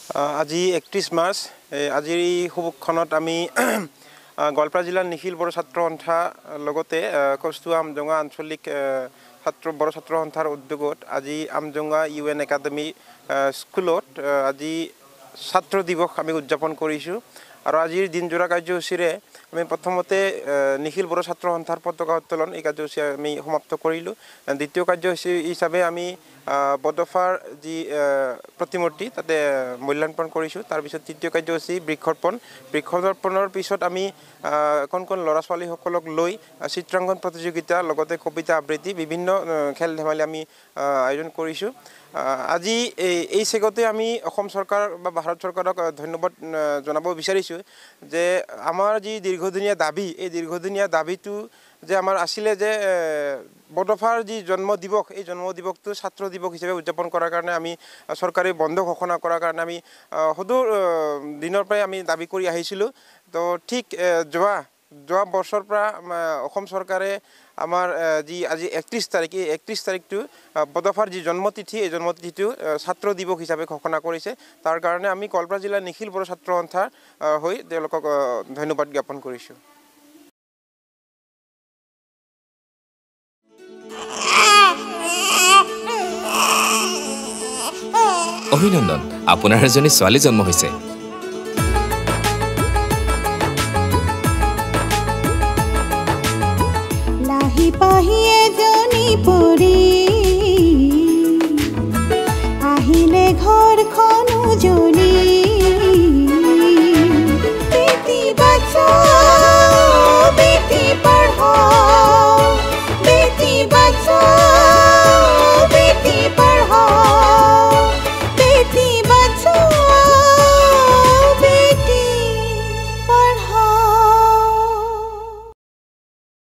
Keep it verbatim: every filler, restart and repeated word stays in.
আজি একত্ৰিশ মাৰ্চ আজিৰ এই শুভক্ষণত আমি গোৱালপাৰা জিলাৰ নিখিল বড়ো ছাত্ৰ সন্থা লগতে কষ্টুৱা আমজোঙা আঞ্চলিক ছাত্ৰ বড়ো ছাত্ৰ সন্থাৰ উদ্যোগত আজি আমজোঙা ইউ এন একাডেমি স্কুলত আজি ছাত্ৰ দিৱস আমি উদযাপন কৰিছোঁ আৰু আজিৰ দিনজোৰা কাৰ্যসূচীৰে আমি প্ৰথমতে নিখিল বড়ো ছাত্ৰ সন্থাৰ পতাকা উত্তোলন এই কাৰ্যসূচী আমি সমাপ্ত কৰিলোঁ। দ্বিতীয় কাৰ্যসূচী হিচাপে আমি বডফাৰ যি প্ৰতিমূৰ্তি তাতে মূল্যাংকন কৰিছোঁ। তাৰপিছত তৃতীয় কাৰ্যসূচী বৃক্ষৰোপণ বৃক্ষৰোপণৰ পিছত আমি কণ কণ ল'ৰা ছোৱালীসকলক লৈ চিত্ৰাংকন প্ৰতিযোগিতা লগতে কবিতা আবৃত্তি বিভিন্ন খেল ধেমালি আমি আয়োজন কৰিছোঁ। আজি এই চেগতে আমি অসম চৰকাৰ বা ভাৰত চৰকাৰক ধন্যবাদ জনাব বিচাৰিছোঁ যে আমাৰ যি দীৰ্ঘদিনীয়া দাবী এই দীৰ্ঘদিনীয়া দাবীটো যে আমাৰ আছিলে যে বডফাৰ যি জন্ম দিৱস এই জন্ম দিৱসটো ছাত্ৰ দিৱস হিচাপে উদযাপন কৰাৰ কাৰণে আমি চৰকাৰে বন্ধ ঘোষণা কৰাৰ কাৰণে আমি সদূৰ দিনৰ পৰাই আমি দাবী কৰি আহিছিলোঁ। তো ঠিক যোৱা যোৱা বছৰৰ পৰা অসম চৰকাৰে আমাৰ যি আজি একত্ৰিছ তাৰিখ এই একত্ৰিছ তাৰিখটো বডফাৰ যি জন্মতিথি এই জন্মতিথিটো ছাত্ৰ দিৱস হিচাপে ঘোষণা কৰিছে। তাৰ কাৰণে আমি গোৱালপাৰা জিলাৰ নিখিল বড়ো ছাত্ৰ সন্থাৰ হৈ তেওঁলোকক ধন্যবাদ জ্ঞাপন কৰিছোঁ। অভিনন্দন, আপোনাৰ এজনী ছোৱালী জন্ম হৈছে।